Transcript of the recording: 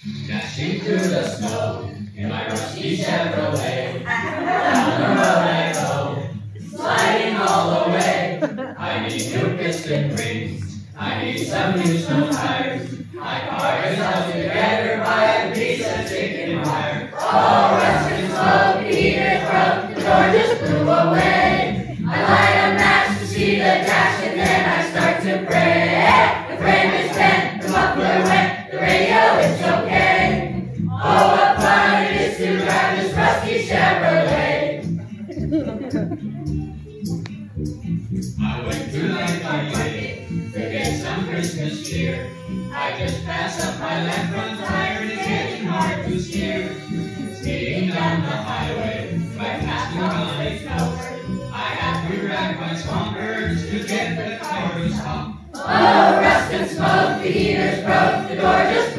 Dashing through the snow in my rusty Chevrolet. Down the road I go, sliding all the way. I need new piston rings, I need some new snow tires. My car is held together by a piece of chicken wire. Oh, rust and smoke, the heater's broke, the door just blew away. I light a match to see the dash and then I start to pray. The frame is bent, the muffler went, the radio is okay. Oh, what fun it is to drive this rusty Chevrolet. I went to the market to get some Christmas cheer. I just passed up my left front tire and it's getting hard to steer. Speeding down the highway, right past the Gunny Tower. I have to drag my swampers to get the car to stop. Oh, rust and smoke, the heater's broke, the door just